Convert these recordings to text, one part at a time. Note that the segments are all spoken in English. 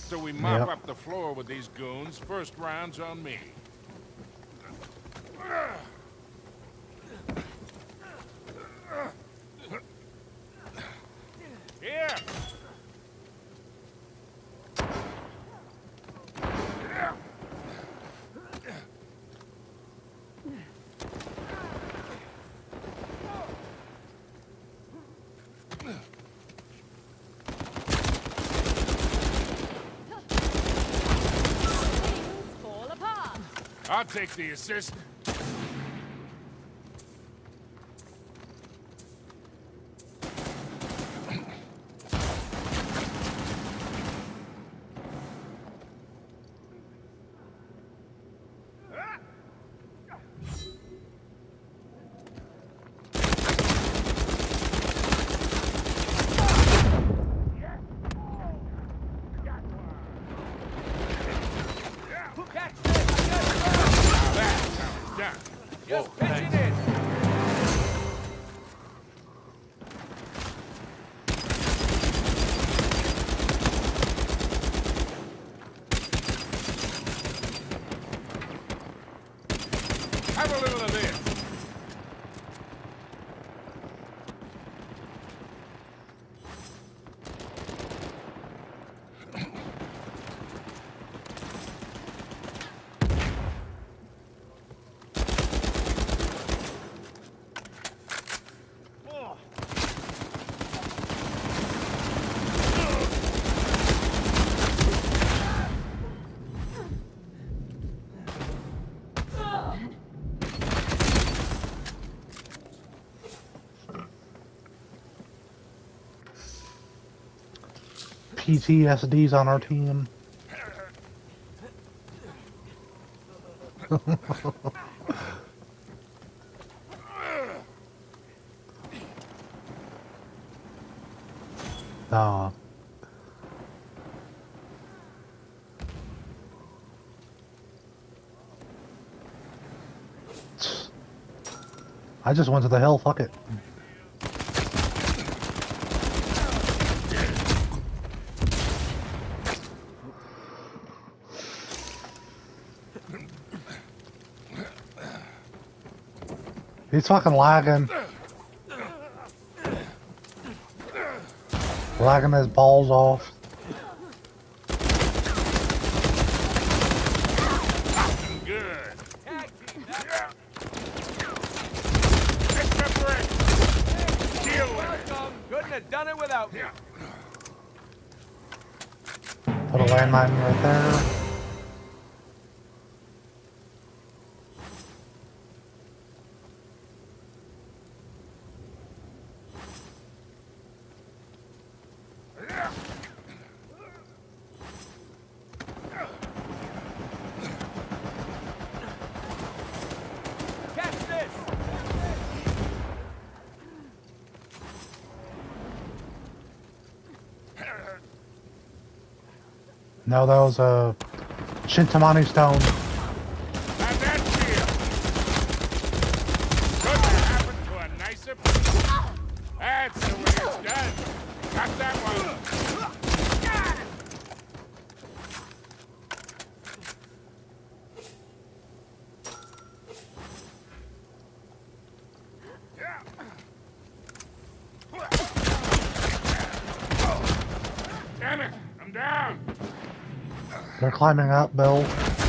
So we mop up the floor with these goons. First round's on me. Here! I'll take the assist. Just pitching in. Have a little of this. PTSD's on our team. Nah. I just went to the hill, fuck it. He's fucking lagging. Lagging his balls off. Good. Couldn't have done it without me. Put a landmine right there. No, that was a Shintamani stone. How'd that feel? Couldn't happen to a nicer person. That's the way it's done. Got that one. Damn it! I'm down. They're climbing up, Bill.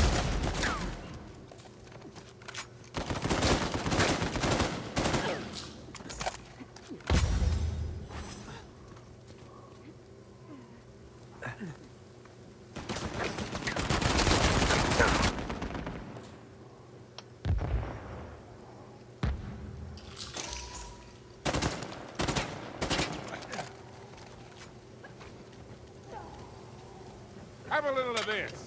Have a little of this.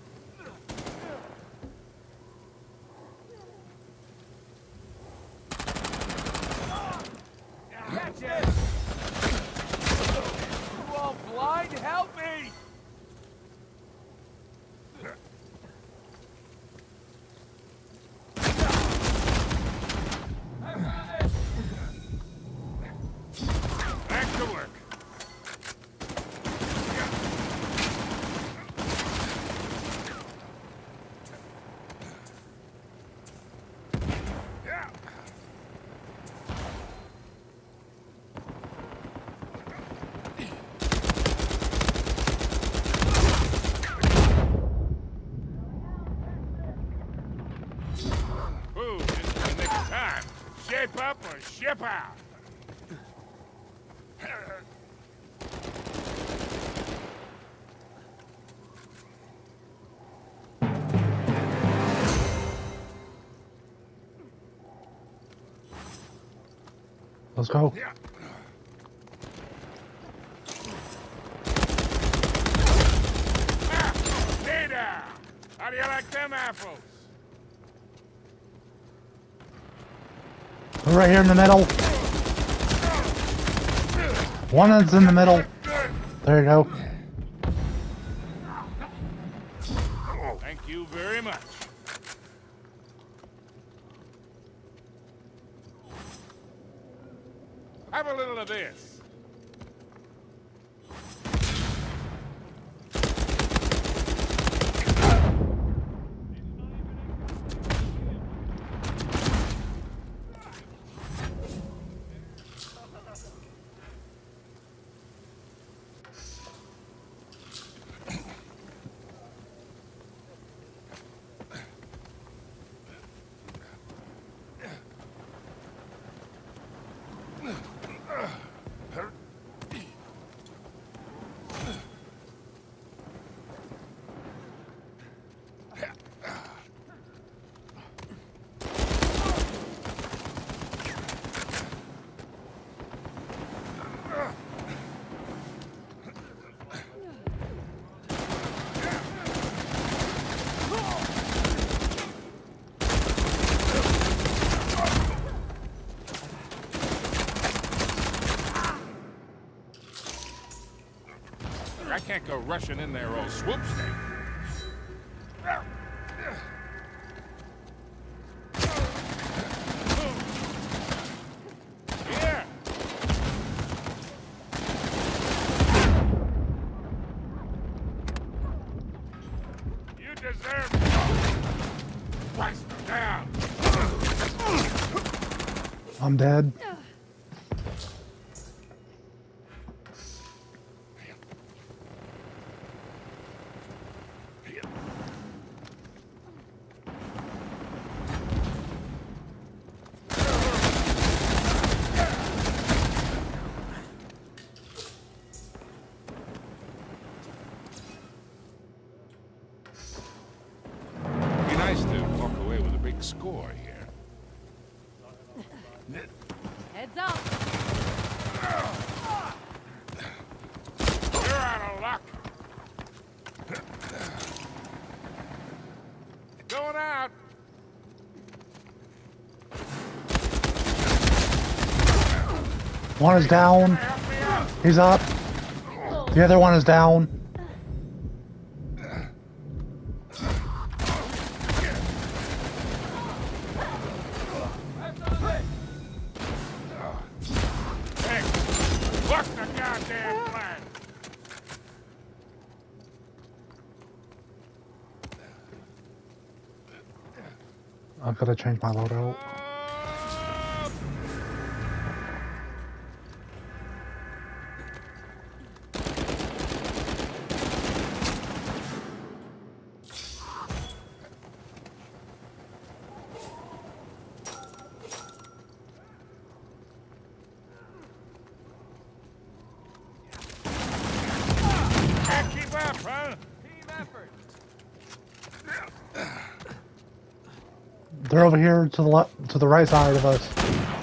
Catch it! You all blind? Help me! Back to work. ship out. Let's go. Nita! How do you like them apples? We're right here in the middle. One is in the middle. There you go. Thank you very much. Have a little of this. I can't go rushing in there all swoopsnake. Yeah. You deserve it. Twice down. I'm dead. Be nice to walk away with a big score here. Heads up. You're out of luck. Going out. One is down. Help me out. He's up. The other one is down. Hey, what's the goddamn plan? I've got to change my loadout. Can't keep up, huh? Team effort. They're over here to the left, to the right side of us.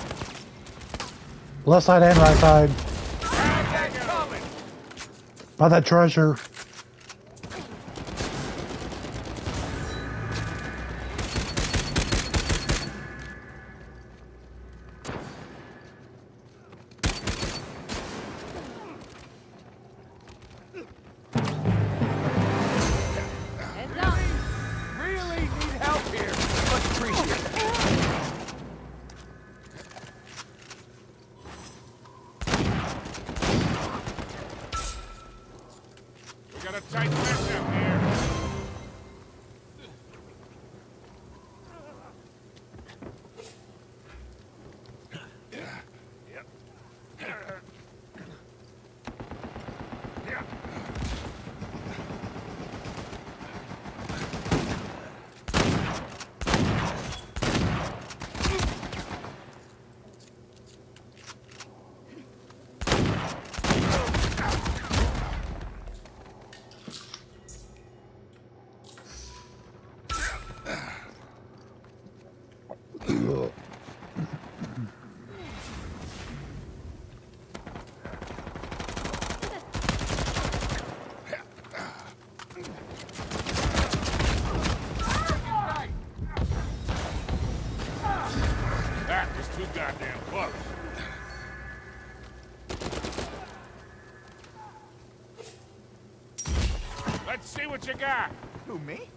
Left side and right side. Contact coming. By that treasure. Heads up. Really need help here. Much appreciated. We got a tight mess up here. Let's see what you got. Who, me?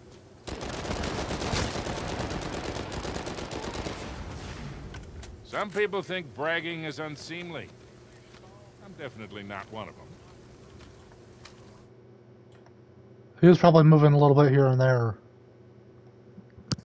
Some people think bragging is unseemly. I'm definitely not one of them. He was probably moving a little bit here and there.